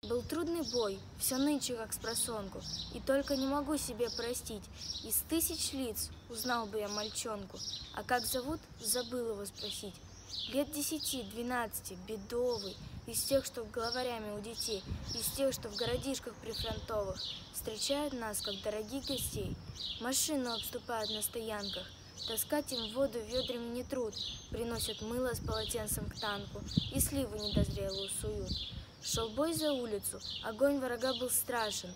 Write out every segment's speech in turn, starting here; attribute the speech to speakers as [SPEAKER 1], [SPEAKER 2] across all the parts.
[SPEAKER 1] Был трудный бой, все нынче как спросонку, и только не могу себе простить. Из 1000 лиц узнал бы я мальчонку, а как зовут, забыл его спросить. Лет 10-12, бедовый, из тех, что главарями у детей, из тех, что в городишках прифронтовых, встречают нас, как дорогих гостей. Машину обступают на стоянках, таскать им воду ведрами не труд, приносят мыло с полотенцем к танку и сливы недозрелую суют. Шел бой за улицу, огонь врага был страшен.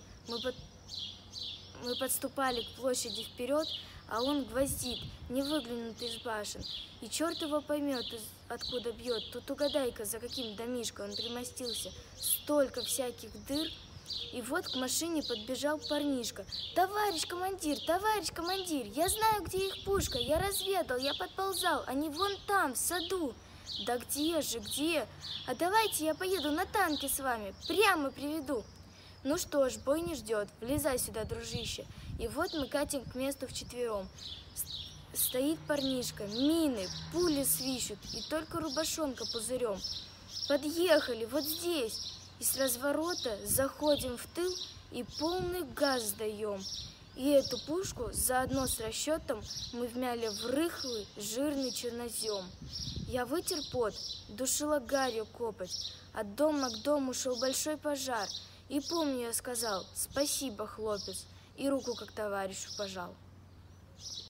[SPEAKER 1] Мы подступали к площади вперед, а он гвоздит, не выглянут из башен. И черт его поймет, откуда бьет. Тут угадай-ка, за каким домишко он примостился. Столько всяких дыр. И вот к машине подбежал парнишка. Товарищ командир, я знаю, где их пушка. Я разведал, я подползал. Они вон там, в саду. Да где же, где? А давайте я поеду на танке с вами, прямо приведу. Ну что ж, бой не ждет, влезай сюда, дружище. И вот мы катим к месту вчетвером. Стоит парнишка, мины, пули свищут, и только рубашонка пузырем. Подъехали, вот здесь. И с разворота заходим в тыл и полный газ даем. И эту пушку заодно с расчетом мы вмяли в рыхлый, жирный чернозем. Я вытер пот, душила гарью копоть. От дома к дому шел большой пожар. И помню, я сказал: спасибо, хлопец, и руку как товарищу пожал.